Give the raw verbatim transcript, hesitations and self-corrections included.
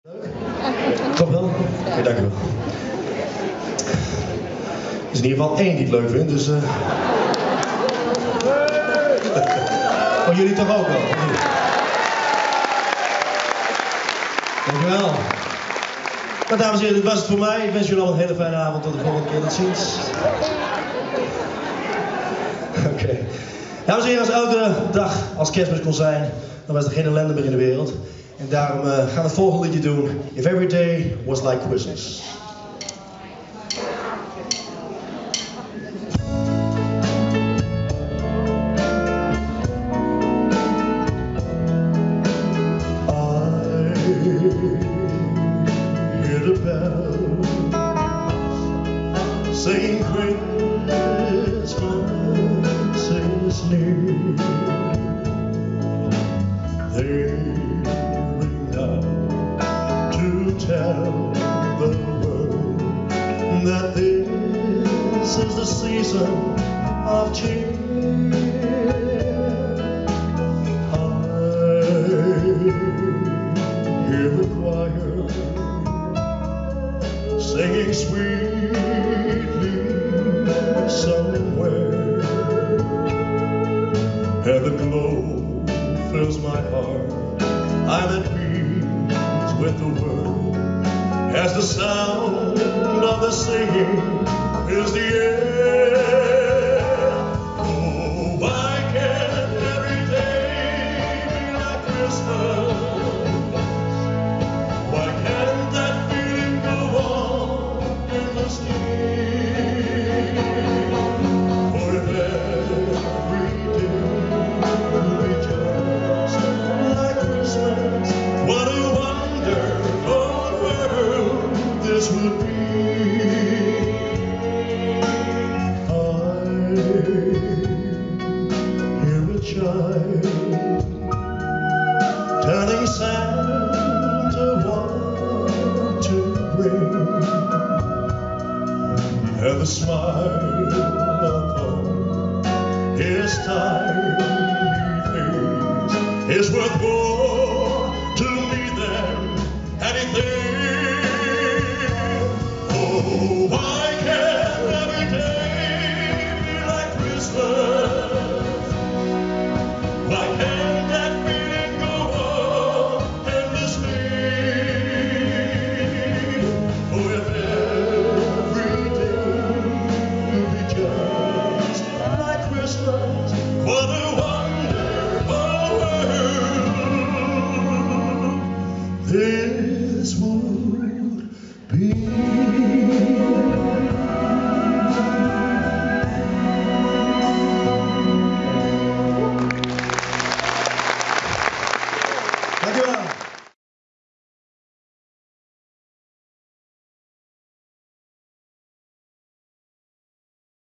Leuk? Toch wel? Oké, dank u wel. Er is in ieder geval één die het leuk vindt, dus... Uh... Oh, jullie toch ook wel? Dank u wel. Nou, dames en heren, dit was het voor mij. Ik wens jullie al een hele fijne avond. Tot de volgende keer. Tot ziens. Oké. Okay. Dames en heren, als elke dag als kerstmis kon zijn, dan was er geen ellende meer in de wereld. En daarom uh, gaan we het volgende liedje doen. If every day was like Christmas. Saying Christmas is near. They ring out to tell the world that this is the season of cheer. I hear the choir singing sweetly somewhere, and the glow fills my heart. I'm at peace with the world, as the sound of the singing fills the air. Oh, why can't every day be like Christmas? Why can't that feeling go on endlessly? For if every day would be just like Christmas, what a wonderful world this would be. I hear a child telling Santa what to bring, and the smile upon his tiny face is worth more to me than anything. Oh, why can't every day be like Christmas? Why can't that feeling go on endlessly? Oh, if every day will be just like Christmas, what a wonderful world this would be.